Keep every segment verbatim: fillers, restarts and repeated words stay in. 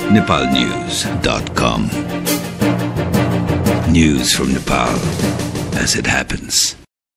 nepal news dot com. News from Nepal as it happens.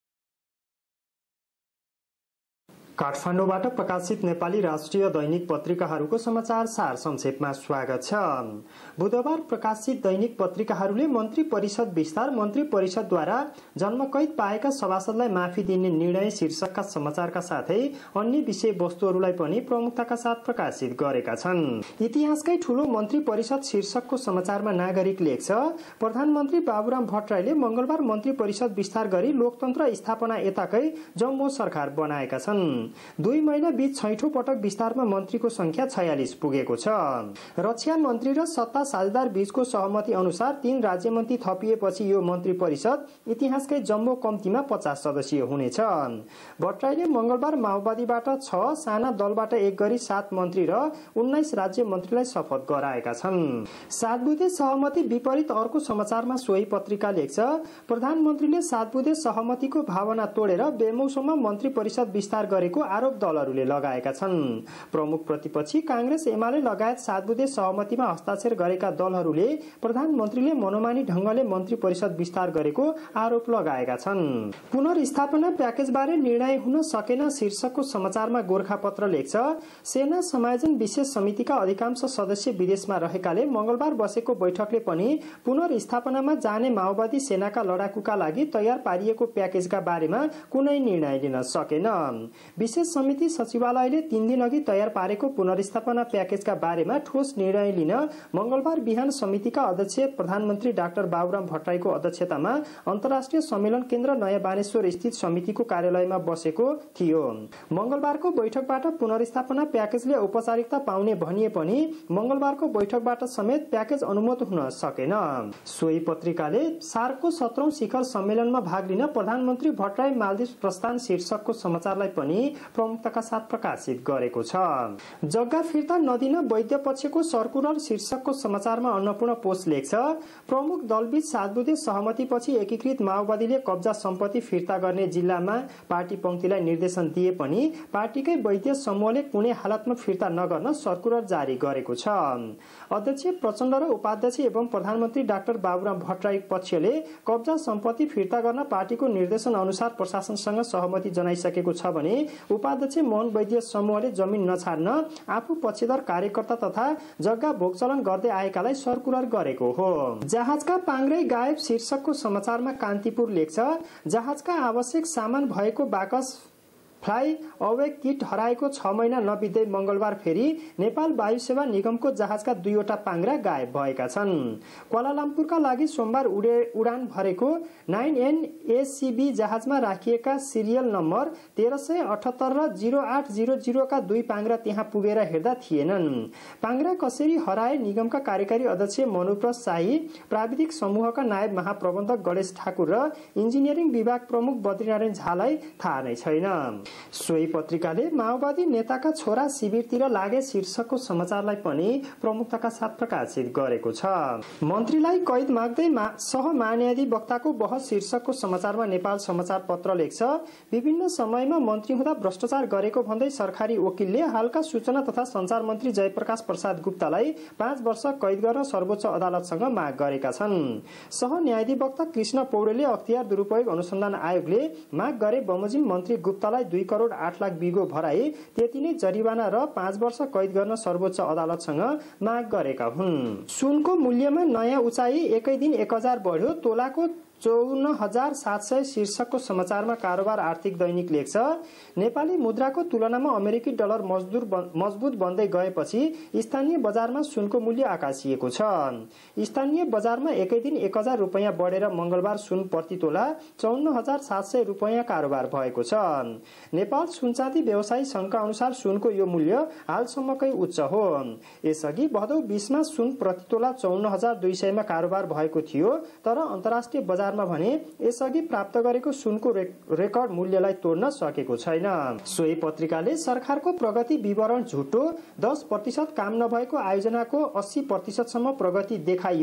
काठमाडौँबाट प्रकाशित नेपाली राष्ट्रिय दैनिक पत्रिकाहरूको समाचार सार संक्षेपमा स्वागत छ। बुधबार प्रकाशित दैनिक पत्रिकाहरूले मन्त्री परिषद विस्तार, मन्त्री परिषदद्वारा जन्मकैद पाएका सभासदलाई माफी दिने निर्णय शीर्षकका समाचारका साथै अन्य विषय वस्तुहरूलाई पनि प्रमुखताका साथ प्रकाशित गरेका छन्। इतिहासकै ठूलो मन्त्री परिषद शीर्षकको समाचारमा नागरिक लेख्छ, प्रधानमन्त्री बाबुराम भट्टराईले मंगलबार मन्त्री परिषद विस्तार गरी लोकतन्त्र स्थापना यताकै जम्मू सरकार बनाएका छन्। दुई महिना बीच छैठौं पटक विस्तारमा मन्त्रीको संख्या छयालिस पुगेको छ। रक्षा मन्त्री र सत्ता साझेदार बीचको सहमति अनुसार तीन राज्य मन्त्री थपिएपछि यो मन्त्री परिषद इतिहासकै जम्मो कम्तीमा पचास सदस्यीय हुनेछ। भट्टराईले मंगलबार माओवादीबाट छ, साना दलबाट एक गरी सात मन्त्री र उन्नाइस राज्य मन्त्रीलाई शपथ गराएका छन्। सात बुँदे सहमति विपरीत अर्को समाचारमा सोही पत्रिका लेख्छ, प्रधानमन्त्रीले सात बुँदे सहमतिको भावना तोडेर बेमौसममा मन्त्री परिषद विस्तार गरेको आरोप दलहरूले लगाएका छन्। प्रमुख प्रतिपक्षी कांग्रेस एमाले लगायत सात बुँदे सहमतिमा हस्ताक्षर गरेका दलहरूले प्रधानमन्त्रीले मनोमानी ढंगले मन्त्री परिषद विस्तार गरेको आरोप लगाएका छन्। पुनर्स्थापना प्याकेजबारे निर्णय हुन सकेन शीर्षकको समाचारमा गोरखापत्र लेख्छ, सेना समायोजन विशेष समितिका अधिकांश सदस्य विदेशमा रहेकाले मंगलबार बसेको बैठकले पनि पुनर्स्थापनामा जाने माओवादी सेनाका लडाकुका लागि तयार पारिएको प्याकेजका बारेमा कुनै निर्णय लिन सकेन। विशेष समिति सचिवालयले तीन दिन अघि तयार पारेको पुनर्स्थापना प्याकेजका बारेमा ठोस निर्णय लिन मंगलबार बिहान समितिका अध्यक्ष प्रधानमन्त्री डाक्टर बाबुराम भट्टराईको अध्यक्षतामा अन्तर्राष्ट्रिय सम्मेलन केन्द्र नयाँ बानेश्वर स्थित समितिको कार्यालयमा बसेको थियो। मंगलबारको बैठकबाट पुनर्स्थापना प्याकेजले औपचारिकता पाउने भनिए पनि मंगलबारको बैठकबाट समेत प्याकेज अनुमोदन हुन सकेन। सोही पत्रिकाले सार्कको सत्रौं शिखर सम्मेलनमा भाग लिन प्रधानमन्त्री भट्टराई मालदिव प्रस्थान शीर्षकको समाचारलाई पनि प्रमुखताका साथ प्रकाशित गरेको छ। जग्गा फिर्ता नदिन वैद्य पक्षको सर्कुलर शीर्षकको समाचारमा अन्नपूर्ण पोस्ट लेख्छ, प्रमुख दलबीच सात बुँदे सहमतिपछि एकीकृत माओवादीले कब्जा सम्पत्ति फिर्ता गर्ने जिल्लामा पार्टी पंक्तिलाई निर्देशन दिए पनि पार्टीकै वैद्य समूहले कुनै हालतमा फिर्ता नगर्न सर्कुलर जारी गरेको छ। अध्यक्ष प्रचण्ड र उपाध्यक्ष एवं प्रधानमन्त्री डाक्टर बाबुराम भट्टराई पक्षले कब्जा सम्पत्ति फिर्ता गर्न पार्टीको निर्देशन अनुसार प्रशासनसँग सहमति जनाइसकेको छ भने उपाध्यक्ष मोहन वैद्य समूहले जमिन नछाड्न आफू पक्षधर कार्यकर्ता तथा जग्गा भोगचलन गर्दै आएकालाई सर्कुलर गरेको हो। जहाजका पाङ्ग्रै गायब शीर्षकको समाचारमा कान्तिपुर लेख्छ, जहाजका आवश्यक सामान भएको बाकस फ्लाई अवे किट हराएको छ महिना नबित्दै मंगलबार फेरि नेपाल वायु सेवा निगमको जहाजका दुईवटा पाङ्ग्रा गायब भएका छन्। क्वालालम्पुरका लागि सोमबार उडान भरेको नाइन एन एसीबी जहाजमा राखिएका सिरियल नम्बर तेह्र सय अठहत्तर र जीरो आठ जीरो जीरो का दुई पाङ्ग्रा त्यहाँ पुगेर हेर्दा थिएनन्। पाङ्ग्रा कसरी हराए निगमका कार्यकारी अध्यक्ष मनोप्रसाद शाही, प्राविधिक समूहका नायब महाप्रबन्धक गणेश ठाकुर र इन्जिनियरिङ विभाग प्रमुख बद्रीनारायण झालाई थाहा नै छैन। सोही पत्रिकाले माओवादी नेताका छोरा शिविरतिर लागे शीर्षकको समाचारलाई पनि प्रमुखताका साथ प्रकाशित गरेको छ। मन्त्रीलाई कैद माग्दै सह महान्यायाधिवक्ताको बहस शीर्षकको समाचारमा नेपाल समाचार पत्र लेख्छ, विभिन्न समयमा मन्त्री हुँदा भ्रष्टाचार गरेको भन्दै सरकारी वकिलले हालका सूचना तथा संचार मन्त्री जयप्रकाश प्रसाद गुप्तालाई पाँच वर्ष कैद गर्न सर्वोच्च अदालतसँग माग गरेका छन्। सह न्यायाधिवक्ता कृष्ण पौडेलले अख्तियार दुरुपयोग अनुसन्धान आयोगले माग गरे बमोजिम मन्त्री गुप्तालाई दुई करोड़ आठ लाख बिगो भराई त्यति नै जरिवाना र पाँच वर्ष कैद गर्न सर्वोच्च अदालतसँग माग गरेका हुन्। सुनको मूल्यमा नयाँ उचाइ, एकै दिन एक हजार बढ्यो, तोलाको चौन्न हजार सात सय शीर्षकको समाचारमा कारोबार आर्थिक दैनिक लेख्छ, नेपाली मुद्राको तुलनामा अमेरिकी डलर मजदुर मजबुत बन्दै गएपछि स्थानीय बजारमा सुनको मूल्य आकाशिएको छ। स्थानीय बजारमा एकै दिन एक हजार रुपैयाँ बढेर मंगलबार सुन प्रति तोला चौन्न हजार सात सय रुपैयाँ कारोबार भएको छ। नेपाल सुनचाँदी व्यवसायी संघका अनुसार सुनको यो मूल्य हालसम्मकै उच्च हो। यसअघि भदौ बीसमा सुन प्रति तोला चौन्न हजार दुई सयमा कारोबार भएको थियो, तर अन्तर्राष्ट्रिय बजार भने यसअघि प्राप्त गरेको सुनको रेकर्ड मूल्यलाई तोड्न सकेको छैन। सोही पत्रिकाले सरकारको प्रगति विवरण झुटो, दस प्रतिशत काम नभएको आयोजनाको अस्सी प्रतिशत सम्म प्रगति देखाइयो,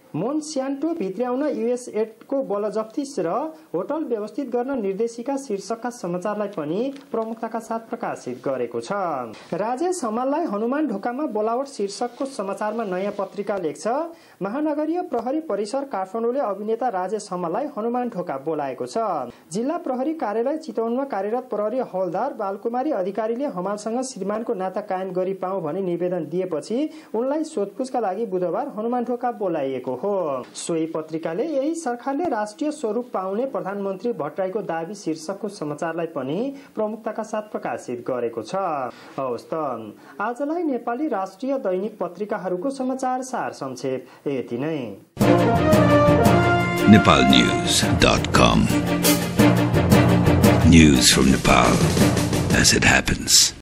मोन्स्यान्टो भित्र्याउन युएसएडको बलजफ्ती र होटल व्यवस्थित गर्न निर्देशिका शीर्षकका समाचारलाई पनि प्रमुखताका साथ प्रकाशित गरेको छ। राजेश हमाललाई हनुमान ढोकामा बोलावट शीर्षकको समाचारमा नयाँ पत्रिका लेख्छ, महानगरीय प्रहरी परिसर काठमाडौँले अभिनेता राजेश हमाललाई हनुमान ढोका बोलाएको छ। जिल्ला प्रहरी कार्यालय चितवनमा कार्यरत प्रहरी हवलदार बालकुमारी अधिकारीले हमालसँग श्रीमानको नाता कायम गरी पाऊँ भनी निवेदन दिएपछि उनलाई सोधपुछका लागि बुधबार हनुमान ढोका बोलाइएको हो। सोही पत्रिकाले यही सरकारले राष्ट्रिय स्वरूप पाउने प्रधानमन्त्री भट्टराईको दाबी शीर्षकको समाचारलाई पनि प्रमुखताका साथ प्रकाशित गरेको छ। हवस् त आजलाई नेपाली राष्ट्रिय दैनिक पत्रिकाहरूको समाचार सार संक्षेप यति नै। Nepal news dot com News from Nepal as it happens.